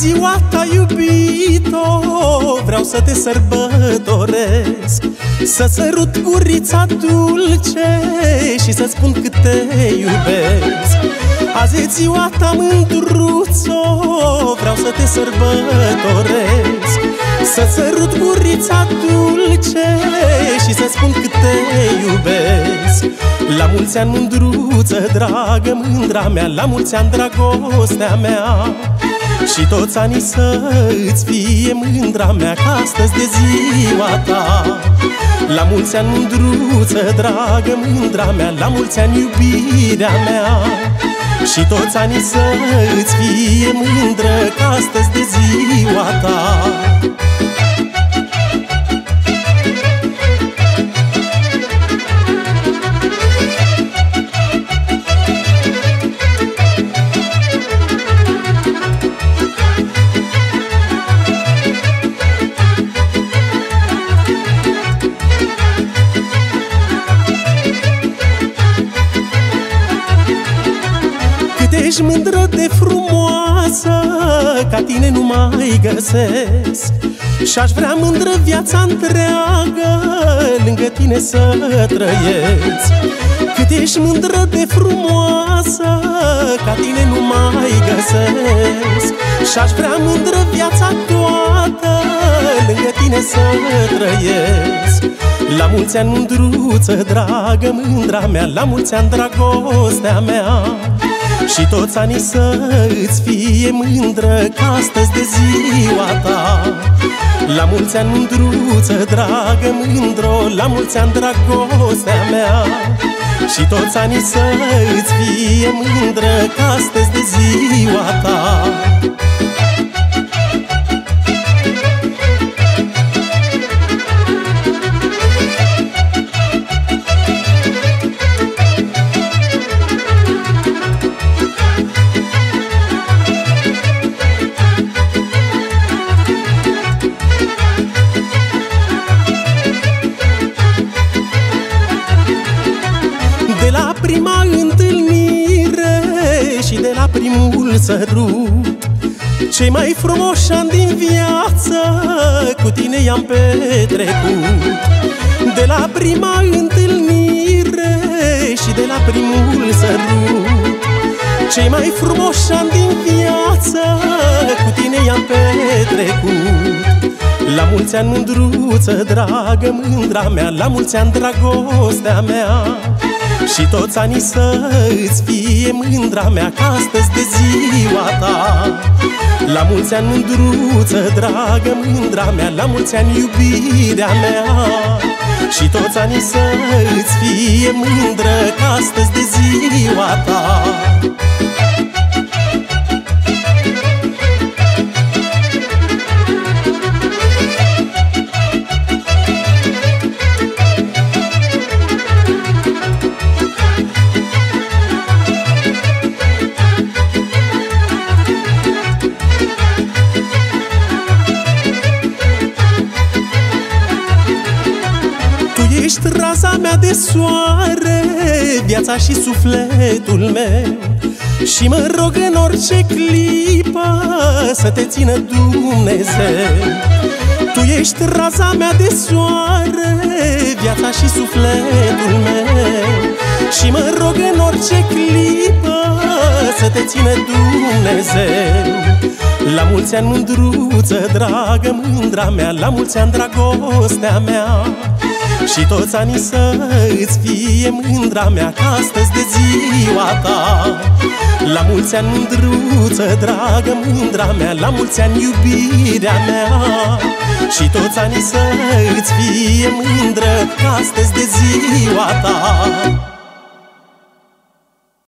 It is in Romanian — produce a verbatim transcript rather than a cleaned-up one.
ziua ta, iubito, vreau să te sărbătoresc, să sărut gurița dulce și să spun cât te iubesc. Azi e ziua ta, mândruțo, vreau să te sărbătoresc, să sărut gurița dulce și să spun cât te iubesc. La mulți ani, mândruță dragă, mândra mea, la mulți ani, dragostea mea, și toți anii să-ți fie mândra mea, că astăzi de ziua ta. La mulți ani, mândruță dragă, mândra mea, la mulți ani, iubirea mea, și toți anii să-ți fie mândră, că astăzi de ziua ta. Ești mândră de frumoasă, ca tine nu mai găsesc, și-aș vrea mândră viața întreagă lângă tine să trăiesc. Cât ești mândră de frumoasă, ca tine nu mai găsesc, și-aș vrea mândră viața toată lângă tine să trăiesc. La mulți ani, mândruță dragă, mândra mea, la mulți ani, dragostea mea, și toți anii să-ți fie mândră, că astăzi de ziua ta. La mulți ani, mândruță dragă, mândro, la mulți ani, dragostea mea, și toți anii să-ți fie mândră, că astăzi de ziua ta. De la prima întâlnire și de la primul sărut, cei mai frumoși ani din viață cu tine i-am petrecut. De la prima întâlnire și de la primul sărut, cei mai frumoși ani din viață cu tine i-am petrecut. La mulți ani, mândruță dragă, mândra mea, la mulți ani, dragostea mea, și toți anii să-ți fie mândra mea, că astăzi de ziua ta. La mulți ani, mândruță dragă, mândra mea, la mulți ani, iubirea mea, și toți anii să-ți fie mândră, că astăzi de ziua ta. Ești raza mea de soare, viața și sufletul meu, și mă rog în orice clipă să te țină Dumnezeu. Tu ești raza mea de soare, viața și sufletul meu, și mă rog în orice clipă să te țină Dumnezeu. La mulți ani, mândruță dragă, mândra mea, la mulți ani, dragostea mea, și toți anii să-ți fie mândra mea, că astăzi de ziua ta. La mulți ani, mândruță dragă, mândra mea, la mulți ani, iubirea mea, și toți anii să-ți fie mândră, că astăzi de ziua ta.